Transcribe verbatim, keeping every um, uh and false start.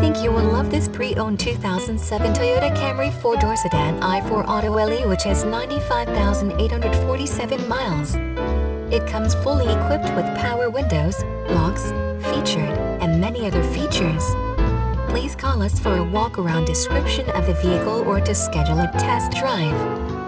think you will love this pre-owned two thousand seven Toyota Camry four-door sedan i four Auto L E, which has ninety-five thousand eight hundred forty-seven miles. It comes fully equipped with power windows, locks, featured, and many other features. Please call us for a walk-around description of the vehicle or to schedule a test drive.